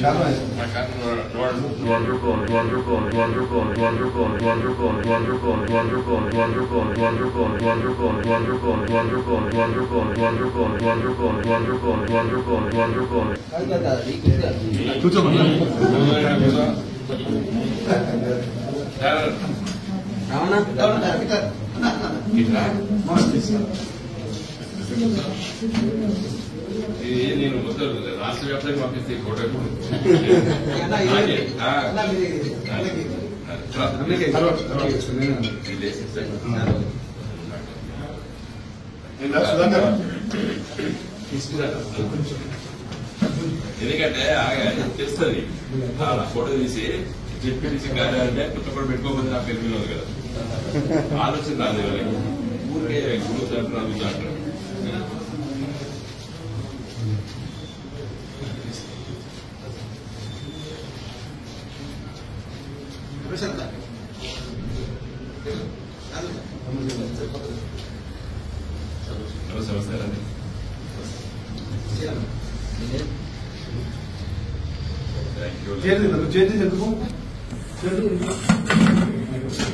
నేను రాష్ట్ర వ్యాప్తంగా పంపిస్తే ఫోటో ఎందుకంటే తెలుస్తుంది ఫోటో తీసి చెప్పేసి అంటే కొత్త కూడా పెట్టుకోకపోతే నా పేరు మీద కదా ఆలోచన రాదు వాళ్ళకి ఊరికే గురువు అంటున్నారు నమస్తే థ్యాంక్ యూ.